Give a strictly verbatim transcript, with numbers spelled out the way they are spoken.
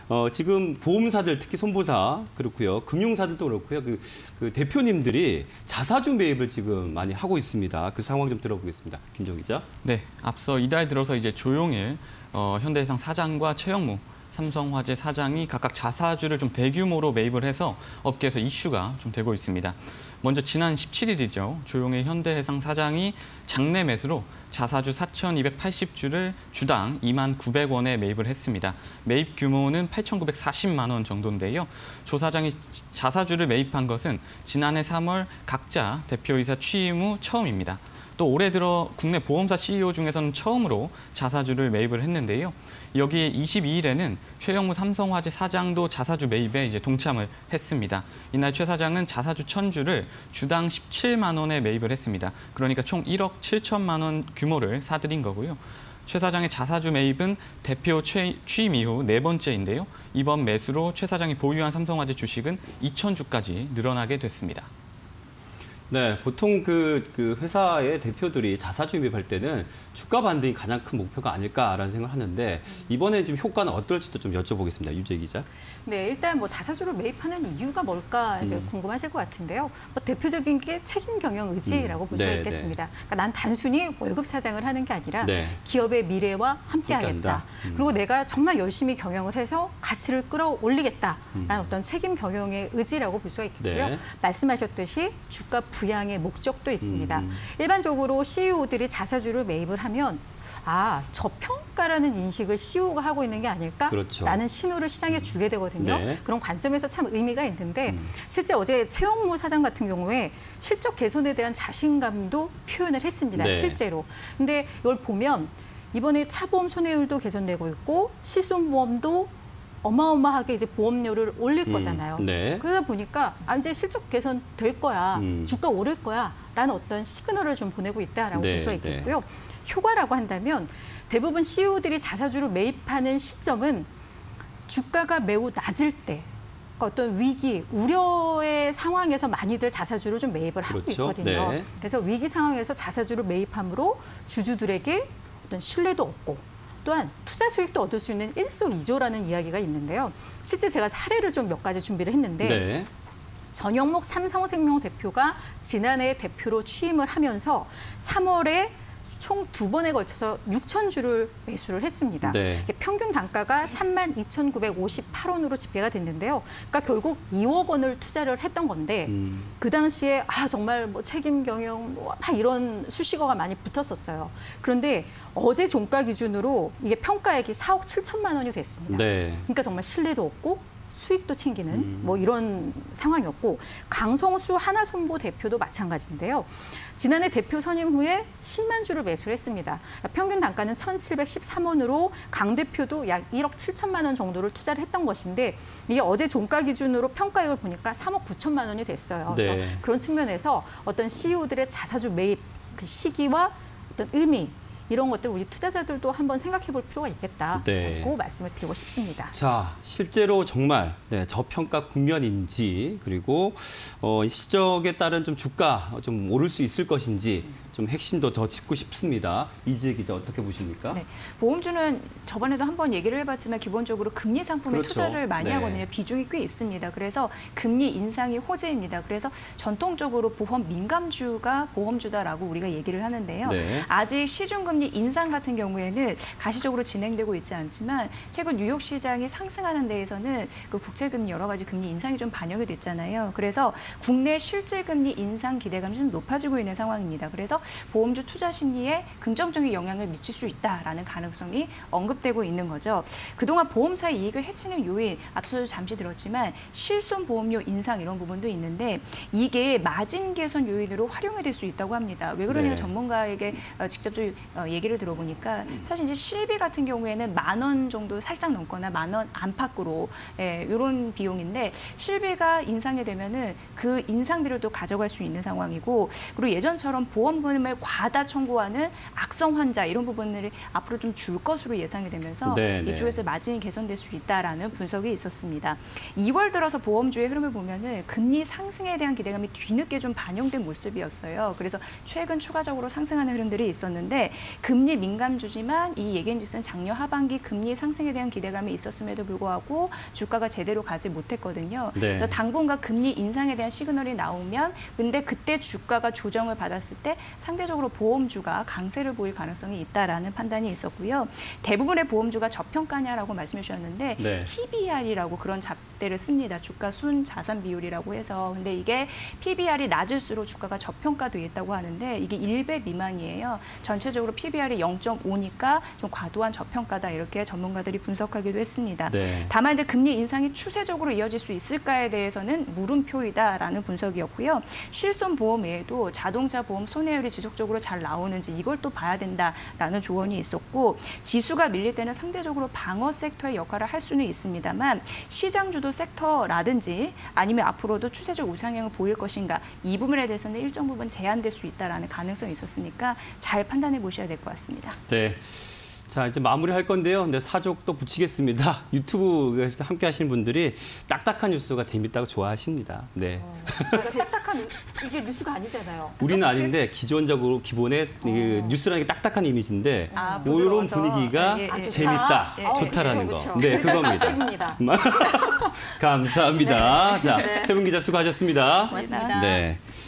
어, 지금 보험사들 특히 손보사 그렇고요. 금융사들도 그렇고요. 그, 그 대표님들이 자사주 매입을 지금 많이 하고 있습니다. 그 상황 좀 들어보겠습니다. 김정 기자. 네, 앞서 이달 들어서 이제 조용일 어, 현대해상 사장과 최영무 삼성화재 사장이 각각 자사주를 좀 대규모로 매입을 해서 업계에서 이슈가 좀 되고 있습니다. 먼저 지난 십칠 일이죠. 조용일 현대해상 사장이 장내 매수로 자사주 사천이백팔십 주를 주당 이만 구백 원에 매입을 했습니다. 매입 규모는 팔천구백사십만 원 정도인데요. 조 사장이 자사주를 매입한 것은 지난해 삼월 각자 대표이사 취임 후 처음입니다. 또 올해 들어 국내 보험사 씨이오 중에서는 처음으로 자사주를 매입을 했는데요. 여기에 이십이 일에는 최영무 삼성화재 사장도 자사주 매입에 이제 동참을 했습니다. 이날 최 사장은 자사주 천 주를 주당 십칠만 원에 매입을 했습니다. 그러니까 총 일억 칠천만 원 규모를 사들인 거고요. 최 사장의 자사주 매입은 대표 취, 취임 이후 네 번째인데요. 이번 매수로 최 사장이 보유한 삼성화재 주식은 이천 주까지 늘어나게 됐습니다. 네, 보통 그, 그 회사의 대표들이 자사주 매입할 때는 주가 반등이 가장 큰 목표가 아닐까라는 생각을 하는데 이번에 좀 효과는 어떨지도 좀 여쭤보겠습니다. 유재 기자. 네, 일단 뭐 자사주를 매입하는 이유가 뭘까 이제 음. 궁금하실 것 같은데요. 뭐 대표적인 게 책임 경영 의지라고 음. 볼 수 네, 있겠습니다. 네. 그러니까 난 단순히 월급 사장을 하는 게 아니라 네. 기업의 미래와 함께하겠다. 음. 그리고 내가 정말 열심히 경영을 해서 가치를 끌어올리겠다라는 음. 어떤 책임 경영의 의지라고 볼 수가 있겠고요. 네. 말씀하셨듯이 주가 부양의 목적도 있습니다. 음. 일반적으로 씨이오들이 자사주를 매입을 하면 아, 저평가라는 인식을 씨이오가 하고 있는 게 아닐까라는 그렇죠. 신호를 시장에 주게 되거든요. 네. 그런 관점에서 참 의미가 있는데 음. 실제 어제 최영무 사장 같은 경우에 실적 개선에 대한 자신감도 표현을 했습니다. 네. 실제로. 근데 이걸 보면 이번에 차보험 손해율도 개선되고 있고 실손보험도 어마어마하게 이제 보험료를 올릴 거잖아요. 음, 네. 그러다 보니까 아, 이제 실적 개선 될 거야, 음. 주가 오를 거야라는 어떤 시그널을 좀 보내고 있다라고 네, 볼 수가 있겠고요. 네. 효과라고 한다면 대부분 씨이오들이 자사주를 매입하는 시점은 주가가 매우 낮을 때 어떤 위기, 우려의 상황에서 많이들 자사주를 좀 매입을 그렇죠. 하고 있거든요. 네. 그래서 위기 상황에서 자사주를 매입함으로 주주들에게 어떤 신뢰도 얻고 또한 투자 수익도 얻을 수 있는 일석이조라는 이야기가 있는데요. 실제 제가 사례를 좀 몇 가지 준비를 했는데 네. 전영목 삼성생명 대표가 지난해 대표로 취임을 하면서 삼월에 총 두 번에 걸쳐서 육천 주를 매수를 했습니다. 네. 평균 단가가 삼만 이천구백오십팔 원으로 집계가 됐는데요. 그러니까 결국 이억 원을 투자를 했던 건데 음. 그 당시에 아 정말 뭐 책임 경영 뭐 이런 수식어가 많이 붙었었어요. 그런데 어제 종가 기준으로 이게 평가액이 사억 칠천만 원이 됐습니다. 네. 그러니까 정말 신뢰도 없고 수익도 챙기는 음. 뭐 이런 상황이었고 강성수 하나손보 대표도 마찬가지인데요. 지난해 대표 선임 후에 십만 주를 매수를 했습니다. 평균 단가는 천칠백십삼 원으로 강 대표도 약 일억 칠천만 원 정도를 투자를 했던 것인데 이게 어제 종가 기준으로 평가액을 보니까 삼억 구천만 원이 됐어요. 네. 그래서 그런 측면에서 어떤 씨이오들의 자사주 매입 그 시기와 어떤 의미 이런 것들 우리 투자자들도 한번 생각해 볼 필요가 있겠다고 네. 말씀을 드리고 싶습니다. 자, 실제로 정말 네, 저평가 국면인지 그리고 어, 실적에 따른 좀 주가 좀 오를 수 있을 것인지 좀 핵심도 더 짚고 싶습니다. 이지혜 기자 어떻게 보십니까? 네, 보험주는 저번에도 한번 얘기를 해봤지만 기본적으로 금리 상품에 그렇죠. 투자를 많이 네. 하거든요. 비중이 꽤 있습니다. 그래서 금리 인상이 호재입니다. 그래서 전통적으로 보험 민감주가 보험주다라고 우리가 얘기를 하는데요. 네. 아직 시중금리 인상 같은 경우에는 가시적으로 진행되고 있지 않지만 최근 뉴욕 시장이 상승하는 데에서는 그 국채금리 여러 가지 금리 인상이 좀 반영이 됐잖아요. 그래서 국내 실질금리 인상 기대감이 좀 높아지고 있는 상황입니다. 그래서 보험주 투자 심리에 긍정적인 영향을 미칠 수 있다라는 가능성이 언급되고 있는 거죠. 그동안 보험사의 이익을 해치는 요인, 앞서도 잠시 들었지만 실손 보험료 인상 이런 부분도 있는데 이게 마진 개선 요인으로 활용이 될 수 있다고 합니다. 왜 그러냐면 네. 전문가에게 직접 좀 얘기를 들어보니까 사실 이제 실비 같은 경우에는 만 원 정도 살짝 넘거나 만 원 안팎으로 예, 이런 비용인데 실비가 인상이 되면은 그 인상비를 또 가져갈 수 있는 상황이고 그리고 예전처럼 보험금을 보험금을 과다 청구하는 악성 환자 이런 부분들이 앞으로 좀 줄 것으로 예상이 되면서 네, 네. 이쪽에서 마진이 개선될 수 있다라는 분석이 있었습니다. 이월 들어서 보험주의 흐름을 보면은 금리 상승에 대한 기대감이 뒤늦게 좀 반영된 모습이었어요. 그래서 최근 추가적으로 상승하는 흐름들이 있었는데 금리 민감주지만 이 얘기인즉슨 작년 하반기 금리 상승에 대한 기대감이 있었음에도 불구하고 주가가 제대로 가지 못했거든요. 네. 그래서 당분간 금리 인상에 대한 시그널이 나오면 근데 그때 주가가 조정을 받았을 때 상대적으로 보험주가 강세를 보일 가능성이 있다라는 판단이 있었고요. 대부분의 보험주가 저평가냐라고 말씀해 주셨는데 네. 피비알이라고 그런 잣대를 씁니다. 주가 순 자산 비율이라고 해서. 근데 이게 피비알이 낮을수록 주가가 저평가돼 있다고 하는데 이게 일 배 미만이에요. 전체적으로 피비알이 영 점 오니까 좀 과도한 저평가다 이렇게 전문가들이 분석하기도 했습니다. 네. 다만 이제 금리 인상이 추세적으로 이어질 수 있을까에 대해서는 물음표이다라는 분석이었고요. 실손 보험 외에도 자동차 보험 손해율이 지속적으로 잘 나오는지 이걸 또 봐야 된다라는 조언이 있었고 지수가 밀릴 때는 상대적으로 방어 섹터의 역할을 할 수는 있습니다만 시장 주도 섹터라든지 아니면 앞으로도 추세적 우상향을 보일 것인가 이 부분에 대해서는 일정 부분 제한될 수 있다라는 가능성이 있었으니까 잘 판단해 보셔야 될 것 같습니다. 네. 자, 이제 마무리할 건데요. 근데 사족 또 붙이겠습니다. 유튜브 함께 하시는 분들이 딱딱한 뉴스가 재밌다고 좋아하십니다. 네. 어, 그러니까 딱딱한 이게 뉴스가 아니잖아요. 우리는 서포트? 아닌데 기존적으로 기본에 그 뉴스라는 게 딱딱한 이미지인데 아, 이런 부드러워서. 분위기가 예, 예, 예. 재밌다, 예, 예. 좋다라는 그쵸, 거. 그쵸. 네, 그겁니다. 컨셉입니다. 감사합니다. 자, 네. 세분 기자 수고하셨습니다. 고맙습니다. 네.